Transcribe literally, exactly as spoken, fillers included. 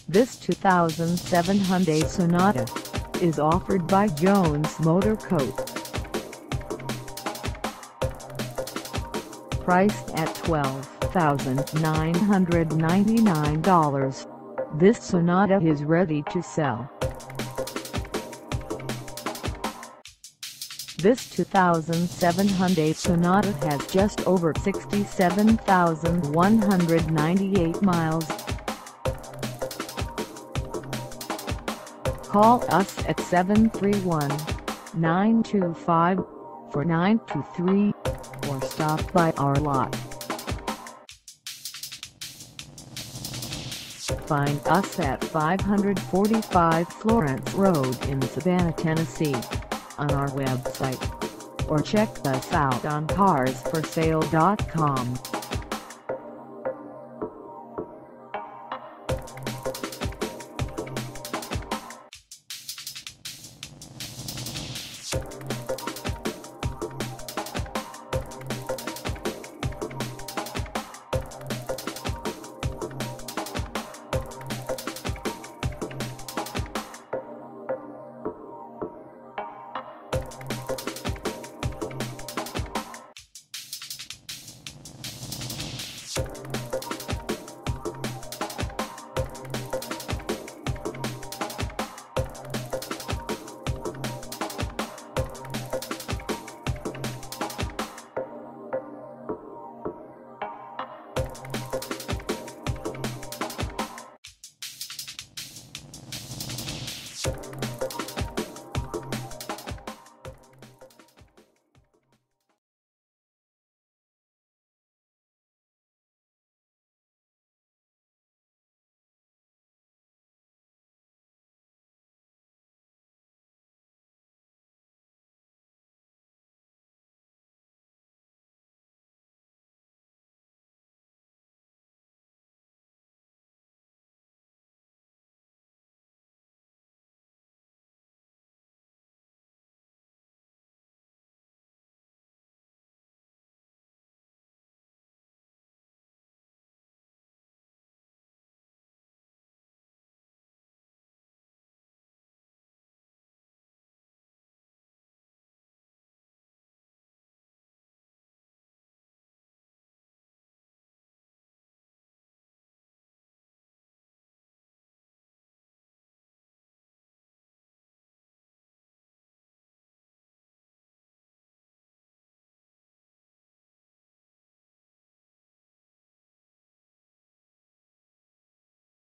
This two thousand seven Hyundai Sonata is offered by Jones Motor Co. Priced at twelve thousand nine hundred ninety-nine dollars, this Sonata is ready to sell. This two thousand seven Hyundai Sonata has just over sixty-seven thousand one hundred ninety-eight miles. Call us at seven three one, nine two five, four nine two three or stop by our lot. Find us at five forty-five Florence Road in Savannah, Tennessee, on our website, or check us out on cars for sale dot com.